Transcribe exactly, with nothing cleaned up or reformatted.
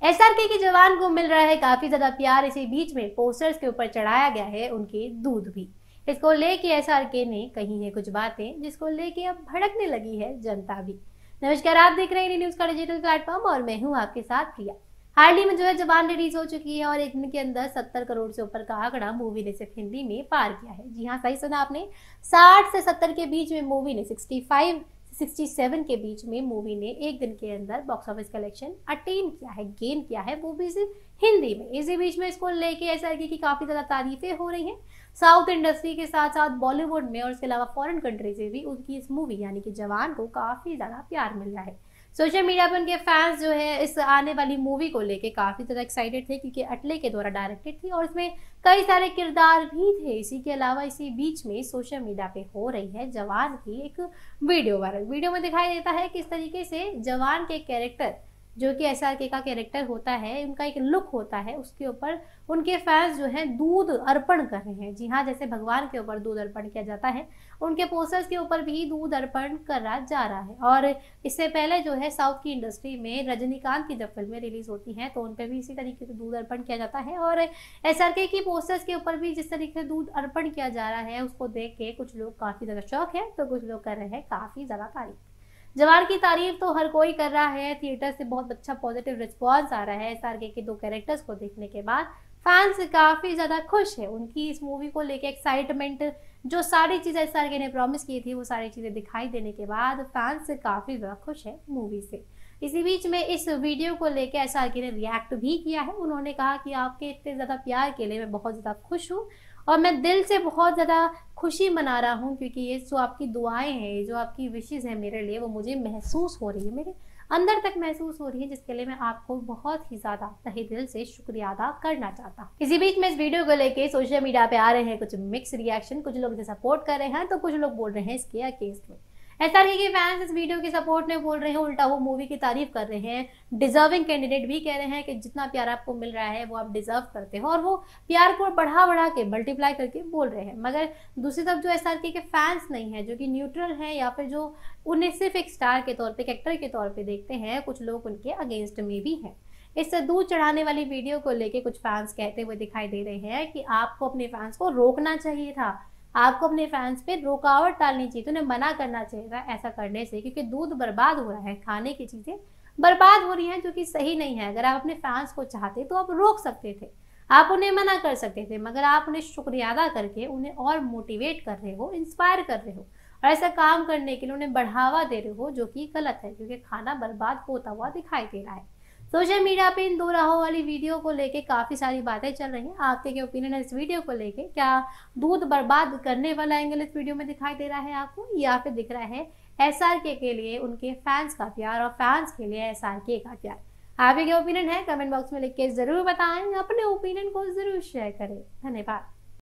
SRK के जवान को मिल रहा है काफी ज्यादा प्यार। इसी बीच में पोस्टर्स के ऊपर चढ़ाया गया है उनके दूध भी। इसको लेके एसआरके ने कही है कुछ बातें जिसको लेके अब भड़कने लगी है जनता भी। नमस्कार, आप देख रहे हैं न्यूज का डिजिटल प्लेटफॉर्म और मैं हूं आपके साथ प्रिया। हाल ही में जो है जवान रिलीज हो चुकी है और एक दिन के अंदर सत्तर करोड़ से ऊपर का आंकड़ा मूवी ने सिर्फ हिंदी में पार किया है। जी हाँ, सही सुना आपने, साठ से सत्तर के बीच में मूवी ने पैंसठ सड़सठ के बीच में मूवी ने एक दिन के अंदर बॉक्स ऑफिस कलेक्शन अटेन किया है, गेन किया है, वो भी सिर्फ हिंदी में। इसी बीच में इसको लेके एसआरके की काफी ज्यादा तारीफें हो रही हैं साउथ इंडस्ट्री के साथ साथ बॉलीवुड में, और इसके अलावा फॉरेन कंट्री से भी उनकी इस मूवी यानी कि जवान को काफी ज्यादा प्यार मिल रहा है। सोशल मीडिया पर उनके फैंस जो है इस आने वाली मूवी को लेके काफी ज्यादा एक्साइटेड थे क्योंकि अटले के द्वारा डायरेक्टेड थी और इसमें कई सारे किरदार भी थे। इसी के अलावा इसी बीच में सोशल मीडिया पे हो रही है जवान की एक वीडियो वायरल। वीडियो में दिखाई देता है किस तरीके से जवान के कैरेक्टर जो कि एसआरके का कैरेक्टर होता है, उनका एक लुक होता है, उसके ऊपर उनके फैंस जो है दूध अर्पण कर रहे हैं। जी हाँ, जैसे भगवान के ऊपर दूध अर्पण किया जाता है, उनके पोस्टर्स के ऊपर भी दूध अर्पण करा जा रहा है। और इससे पहले जो है साउथ की इंडस्ट्री में रजनीकांत की जब फिल्में रिलीज होती हैं तो उन पर भी इसी तरीके से दूध अर्पण किया जाता है और एसआरके की पोस्टर्स के ऊपर भी जिस तरीके से दूध अर्पण किया जा रहा है उसको देख के कुछ लोग काफी ज्यादा शौक है तो कुछ लोग कर रहे हैं काफी ज्यादा तारीफ। जवान की तारीफ तो हर कोई कर रहा है, थिएटर से बहुत अच्छा पॉजिटिव रिस्पांस आ रहा है। एसआरके के दो कैरेक्टर्स को देखने के बाद फैंस काफी ज्यादा खुश है। उनकी इस मूवी को लेके एक्साइटमेंट, जो सारी चीजें एसआरके ने प्रॉमिस की थी वो सारी चीजें दिखाई देने के बाद फैंस काफी ज्यादा खुश है मूवी से। इसी बीच में इस वीडियो को लेकर एसआरके ने रिएक्ट भी किया है। उन्होंने कहा कि आपके इतने ज्यादा प्यार के लिए मैं बहुत ज्यादा खुश हूँ और मैं दिल से बहुत ज़्यादा खुशी मना रहा हूँ क्योंकि ये जो आपकी दुआएं हैं, जो आपकी विशेस है मेरे लिए, वो मुझे महसूस हो रही है, मेरे अंदर तक महसूस हो रही है, जिसके लिए मैं आपको बहुत ही ज़्यादा तहे दिल से शुक्रिया अदा करना चाहता हूँ। इसी बीच में इस वीडियो को लेके सोशल मीडिया पे आ रहे हैं कुछ मिक्स रिएक्शन। कुछ लोग इसे सपोर्ट कर रहे हैं तो कुछ लोग बोल रहे हैं इसके अगेंस्ट में। एसआरके के फैंस इस वीडियो की सपोर्ट में बोल रहे हैं, उल्टा वो मूवी की तारीफ कर रहे हैं। डिजर्विंग कैंडिडेट भी कह रहे हैं कि जितना प्यार आपको मिल रहा है वो आप डिजर्व करते हो और वो प्यार को बढ़ा बढ़ा के मल्टीप्लाई करके बोल रहे हैं। मगर दूसरी तरफ जो एसआरके के फैंस नहीं है, जो कि न्यूट्रल है या फिर जो उन्हें सिर्फ एक स्टार के तौर पर, एक एक्टर के तौर पर देखते हैं, कुछ लोग उनके अगेंस्ट में भी हैं। इस दूध चढ़ाने वाली वीडियो को लेके कुछ फैंस कहते हुए दिखाई दे रहे हैं कि आपको अपने फैंस को रोकना चाहिए था, आपको अपने फैंस पे रुकावट डालनी चाहिए, तो उन्हें मना करना चाहिए था ऐसा करने से, क्योंकि दूध बर्बाद हो रहा है, खाने की चीजें बर्बाद हो रही हैं जो कि सही नहीं है। अगर आप अपने फैंस को चाहते तो आप रोक सकते थे, आप उन्हें मना कर सकते थे, मगर आप उन्हें शुक्रिया अदा करके उन्हें और मोटिवेट कर रहे हो, इंस्पायर कर रहे हो और ऐसा काम करने के लिए उन्हें बढ़ावा दे रहे हो, जो कि गलत है क्योंकि खाना बर्बाद होता हुआ दिखाई दे रहा है। सोशल मीडिया पे इन दो राहों वाली वीडियो को लेके काफी सारी बातें चल रही हैं। आपके क्या ओपिनियन है इस वीडियो को लेके? क्या दूध बर्बाद करने वाला एंगल इस वीडियो में दिखाई दे रहा है आपको, या फिर दिख रहा है एसआरके के लिए उनके फैंस का प्यार और फैंस के लिए एसआरके का प्यार? आपके क्या ओपिनियन है कमेंट बॉक्स में लिख के जरूर बताएं, अपने ओपिनियन को जरूर शेयर करें। धन्यवाद।